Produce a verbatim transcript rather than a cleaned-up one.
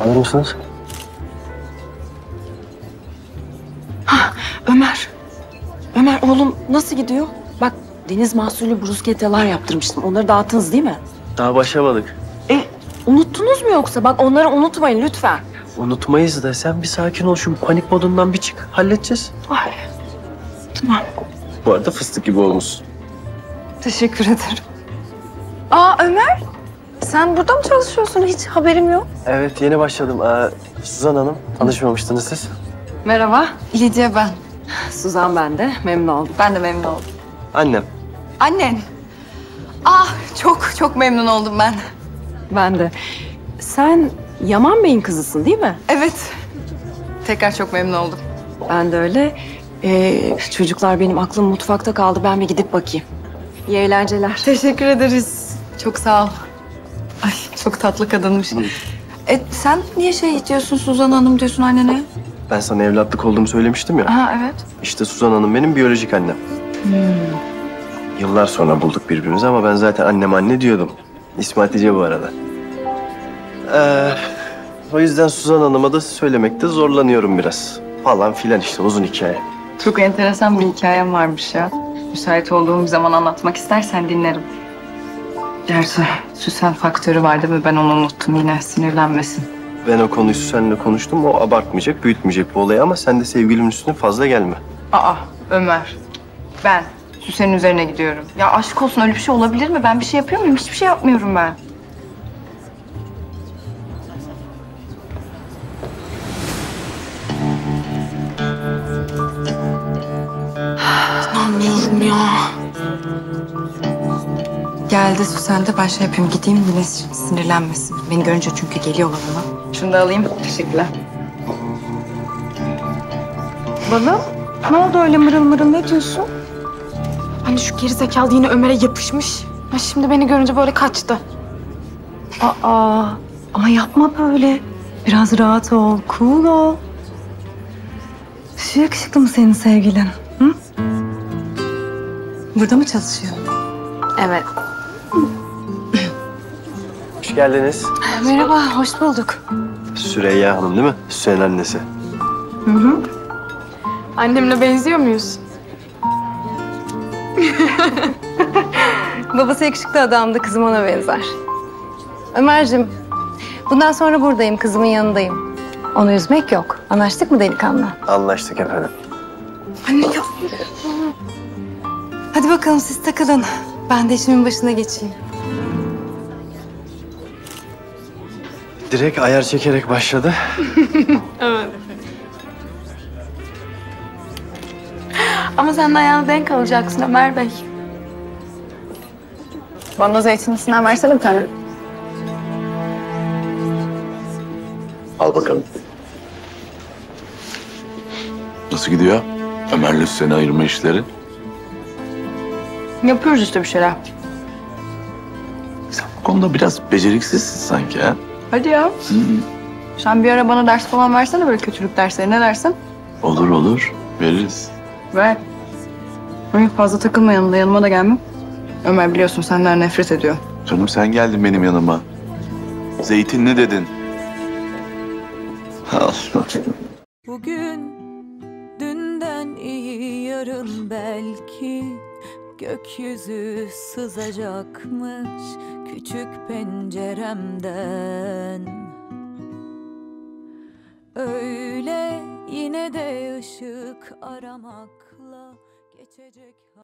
Alır mısınız? Ha, Ömer. Ömer oğlum nasıl gidiyor? Bak deniz mahsullü bruschette'lar yaptırmıştım. Onları dağıttınız değil mi? Daha başlamadık. E unuttunuz mu yoksa? Bak onları unutmayın lütfen. Unutmayız da sen bir sakin ol. Şu panik modundan bir çık. Halledeceğiz. Ay. Tamam. Bu arada fıstık gibi olmuşsun. Teşekkür ederim. Aa Ömer. Sen burada mı çalışıyorsun? Hiç haberim yok. Evet, yeni başladım. Ee, Suzan Hanım, tanışmamıştınız siz. Merhaba. Lidya ben. Suzan ben de. Memnun oldum. Ben de memnun oldum. Annem. Annen. Ah çok çok memnun oldum ben. Ben de. Sen Yaman Bey'in kızısın değil mi? Evet. Tekrar çok memnun oldum. Ben de öyle. Ee, çocuklar benim aklım mutfakta kaldı. Ben bir gidip bakayım. İyi eğlenceler. Teşekkür ederiz. Çok sağ ol. Ay çok tatlı kadınmış. E sen niye şey diyorsun Suzan Hanım diyorsun annene? Ben sana evlatlık olduğumu söylemiştim ya. Ha evet. İşte Suzan Hanım benim biyolojik annem. Yıllar sonra bulduk birbirimizi ama ben zaten annem anne diyordum. İsmi Hatice bu arada. Ee, o yüzden Suzan Hanım'a da söylemekte zorlanıyorum biraz. Falan filan işte uzun hikaye. Çok enteresan bir hikayem varmış ya. Müsait olduğum bir zaman anlatmak istersen dinlerim. Gerçi Süsen faktörü var değil mi? Ben onu unuttum yine sinirlenmesin. Ben o konuyu seninle konuştum. O abartmayacak, büyütmeyecek bu olayı ama sen de sevgilimin üstüne fazla gelme. Aa Ömer. Ben Süsen'in üzerine gidiyorum. Ya aşk olsun öyle bir şey olabilir mi? Ben bir şey yapıyor muyum? Hiçbir şey yapmıyorum ben. İnanmıyorum ya. Geldi Süsen de ben şey yapayım gideyim yine sinirlenmesin. Beni görünce çünkü geliyorlar ona. Şunu da alayım. Teşekkürler. Bana ne oldu öyle mırıl mırıl ne diyorsun? Hani şu gerizekalı yine Ömer'e yapışmış. Ha şimdi beni görünce böyle kaçtı. Aa ama yapma böyle. Biraz rahat ol, cool ol. Şu yakışıklı mı senin sevgilin? Hı? Burada mı çalışıyor? Evet. Hoş geldiniz. Merhaba, hoş bulduk. Süreyya Hanım değil mi? Süsen'in annesi. Hı hı. Annemle benziyor muyuz? Babası yakışıklı adamdı, kızım ona benzer. Ömerciğim, bundan sonra buradayım, kızımın yanındayım. Onu üzmek yok. Anlaştık mı delikanlı? Anlaştık efendim. Anne ya. Hadi bakalım siz takılın. Ben de işimin başına geçeyim. Direkt ayar çekerek başladı. Ama sen de ayağına denk alacaksın Ömer Bey. Bana zeytinlisinden versene bir tane. Al bakalım. Nasıl gidiyor? Ömer'le seni ayırma işleri. Yapıyoruz işte bir şeyler. Sen bu konuda biraz beceriksizsin sanki ha? Hadi ya. Sen bir ara bana ders falan versene böyle kötülük dersleri. Ne dersin? Olur olur. Veririz. Ver. Öyle fazla takılma yanımda. Yanıma da gelme. Ömer biliyorsun senden nefret ediyor. Canım sen geldin benim yanıma. Zeytin ne dedin? Allah. Bugün dünden iyi yarın belki gökyüzü sızacakmış küçük penceremden. Öyle yine de ışık aramakla geçecek.